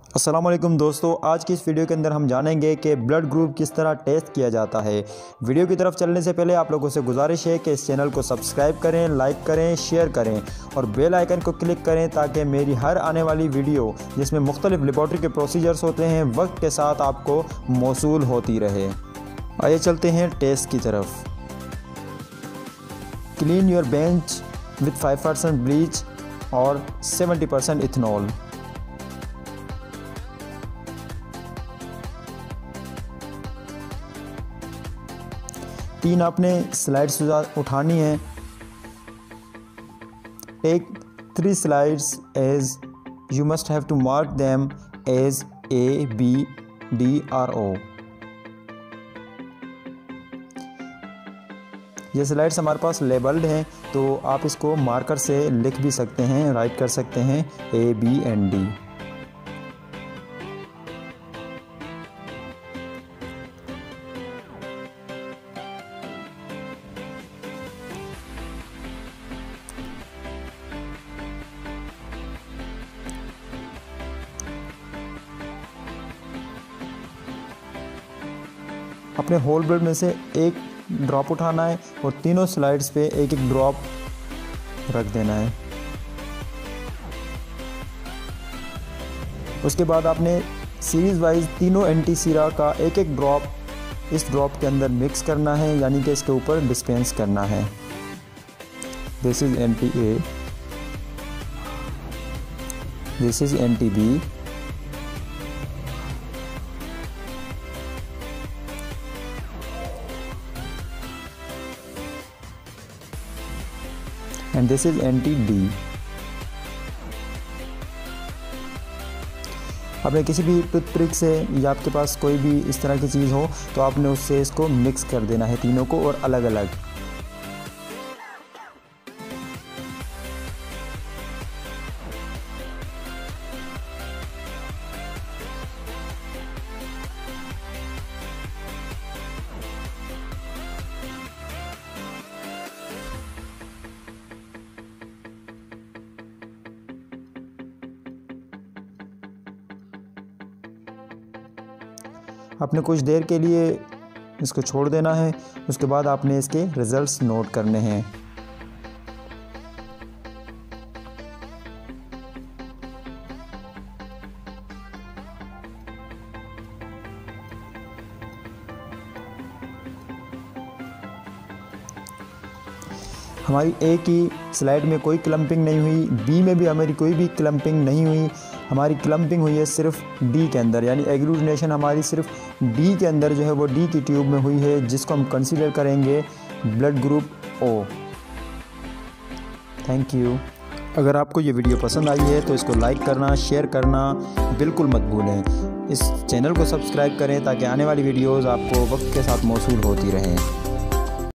अस्सलाम वालेकुम दोस्तों, आज की इस वीडियो के अंदर हम जानेंगे कि ब्लड ग्रुप किस तरह टेस्ट किया जाता है। वीडियो की तरफ चलने से पहले आप लोगों से गुजारिश है कि इस चैनल को सब्सक्राइब करें, लाइक करें, शेयर करें और बेल आइकन को क्लिक करें ताकि मेरी हर आने वाली वीडियो जिसमें मुख्तलिफ लेबॉर्ट्री के प्रोसीजर्स होते हैं वक्त के साथ आपको मौसूल होती रहे। आइए चलते हैं टेस्ट की तरफ। Clean your bench with 5% bleach और 70% इथेनॉल। तीन आपने स्लाइड्स उठानी है। Take 3 slides as you must have to mark them as A, B, D or O। ये स्लाइड्स हमारे पास लेबल्ड हैं तो आप इसको मार्कर से लिख भी सकते हैं, राइट कर सकते हैं A, B and D। अपने होल ब्लड में से एक ड्रॉप उठाना है और तीनों स्लाइड्स पे एक एक ड्रॉप रख देना है। उसके बाद आपने सीरीज़ वाइज तीनों एंटी सीरा का एक एक ड्रॉप इस ड्रॉप के अंदर मिक्स करना है, यानी कि इसके ऊपर डिस्पेंस करना है। This is anti A, this is anti B, and this is anti-D। आपने किसी भी टूथपिक से या आपके पास कोई भी इस तरह की चीज़ हो तो आपने उससे इसको मिक्स कर देना है तीनों को और अलग अलग। आपने कुछ देर के लिए इसको छोड़ देना है। उसके बाद आपने इसके रिजल्ट्स नोट करने हैं। हमारी ए की स्लाइड में कोई क्लम्पिंग नहीं हुई, बी में भी हमारी कोई भी क्लम्पिंग नहीं हुई। हमारी क्लम्पिंग हुई है सिर्फ डी के अंदर, यानी एग्लूटिनेशन हमारी सिर्फ डी के अंदर जो है वो डी की ट्यूब में हुई है, जिसको हम कंसीडर करेंगे blood group O. Thank you. अगर आपको ये वीडियो पसंद आई है तो इसको लाइक करना, शेयर करना बिल्कुल मत भूलें। इस चैनल को सब्सक्राइब करें ताकि आने वाली वीडियोज़ आपको वक्त के साथ मौसूल होती रहें।